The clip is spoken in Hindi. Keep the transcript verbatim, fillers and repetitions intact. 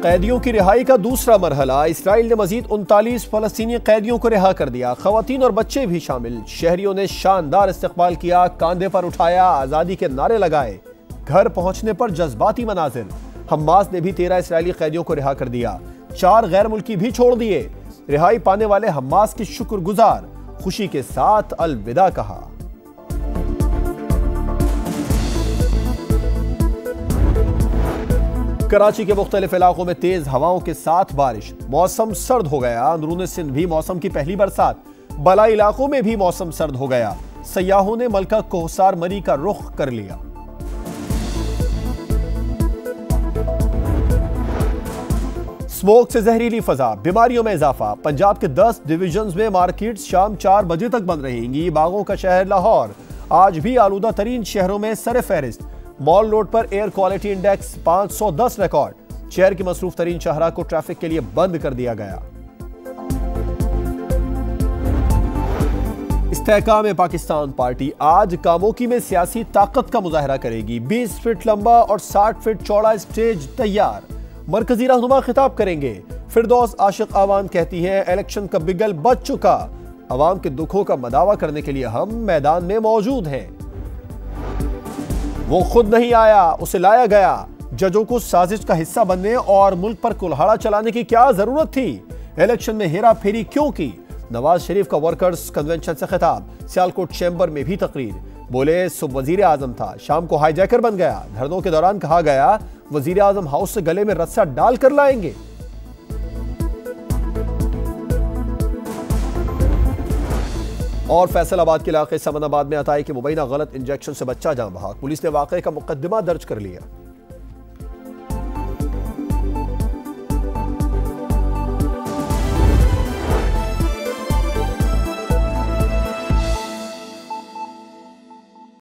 कैदियों की रिहाई का दूसरा मरहला। इसराइल ने मजीद उनतालीस फलस्तीनी कैदियों को रिहा कर दिया। खवातीन और बच्चे भी शामिल। शहरियों ने शानदार इस्तकबाल किया, कांधे पर उठाया, आजादी के नारे लगाए। घर पहुंचने पर जज्बाती मनाजिर। हमास ने भी तेरह इसराइली कैदियों को रिहा कर दिया। चार गैर मुल्की भी छोड़ दिए। रिहाई पाने वाले हमास के शुक्रगुजार खुशी के साथ अलविदा कहा। कराची के मुख्तलिफ इलाकों में तेज हवाओं के साथ बारिश। मौसम सर्द हो गया। अंदरूनी सिंध भी मौसम की पहली बरसात। बलाई इलाकों में भी मौसम सर्द हो गया। सयाहों ने मलका कोहसार मरी का रुख कर लिया। स्मोक से जहरीली फजा, बीमारियों में इजाफा। पंजाब के दस डिवीजन्स में मार्केट्स शाम चार बजे तक बंद रहेंगी। बागों का शहर लाहौर आज भी आलूदा तरीन शहरों में सर फहरिस्त। मॉल रोड पर एयर क्वालिटी इंडेक्स पाँच सौ दस रिकॉर्ड। शहर की मसरूफ तरीन शाहरा को ट्रैफिक के लिए बंद कर दिया गया। इस्तेहकाम पाकिस्तान पार्टी आज कामोकी में सियासी ताकत का मुजाहरा करेगी। बीस फीट लंबा और साठ फीट चौड़ा स्टेज तैयार। मरकजी रहनुमा खिताब करेंगे। फिरदौस आशिक आवान कहती हैं, इलेक्शन का बिगल बच चुका। अवाम के दुखों का मदावा करने के लिए हम मैदान में मौजूद हैं। वो खुद नहीं आया, उसे लाया गया। जजों को साजिश का हिस्सा बनने और मुल्क पर कुल्हाड़ा चलाने की क्या जरूरत थी? इलेक्शन में हेरा फेरी क्यों की? नवाज शरीफ का वर्कर्स कन्वेंशन से खिताब। सियालकोट चैम्बर में भी तकरीर। बोले सुबह वजीर आजम था, शाम को हाईजैकर बन गया। धरनों के दौरान कहा गया वजीर आजम हाउस से गले में रस्सा डाल कर लाएंगे। और फैसलाबाद के इलाके समनाबाद में अताई के मुबैना गलत इंजेक्शन से बच्चा जान बहा। पुलिस ने वाकये का मुकदमा दर्ज कर लिया।